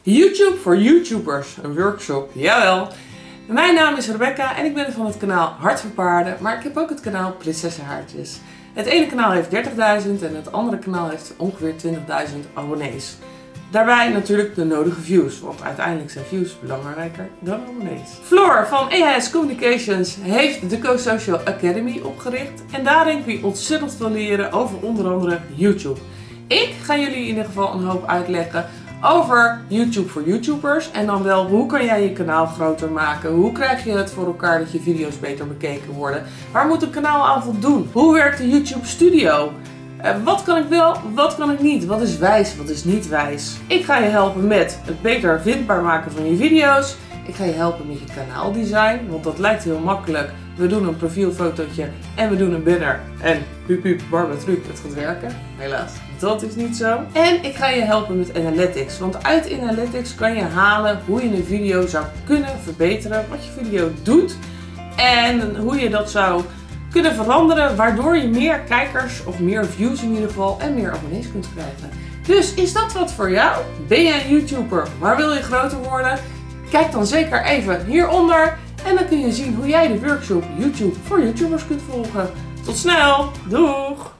YouTube voor YouTubers, een workshop, jawel. Mijn naam is Rebecca en ik ben van het kanaal Hart voor Paarden, maar ik heb ook het kanaal Prinsessenhaartjes. Het ene kanaal heeft 30.000 en het andere kanaal heeft ongeveer 20.000 abonnees. Daarbij natuurlijk de nodige views, want uiteindelijk zijn views belangrijker dan abonnees. Floor van EHS Communications heeft de Co-Social Academy opgericht en daarin kun je ontzettend veel leren over onder andere YouTube. Ik ga jullie in ieder geval een hoop uitleggen over YouTube voor YouTubers en dan wel hoe kan jij je kanaal groter maken, hoe krijg je het voor elkaar dat je video's beter bekeken worden, waar moet een kanaal aan voldoen, hoe werkt de YouTube Studio, wat kan ik wel, wat kan ik niet, wat is wijs, wat is niet wijs. Ik ga je helpen met het beter vindbaar maken van je video's. Ik ga je helpen met je kanaaldesign, want dat lijkt heel makkelijk. We doen een profielfotootje en we doen een banner en hup hup barbatruc, het gaat werken. Helaas, dat is niet zo. En ik ga je helpen met Analytics, want uit Analytics kan je halen hoe je een video zou kunnen verbeteren, wat je video doet en hoe je dat zou kunnen veranderen, waardoor je meer kijkers of meer views in ieder geval en meer abonnees kunt krijgen. Dus is dat wat voor jou? Ben je een YouTuber, maar wil je groter worden? Kijk dan zeker even hieronder en dan kun je zien hoe jij de workshop YouTube voor YouTubers kunt volgen. Tot snel, doeg!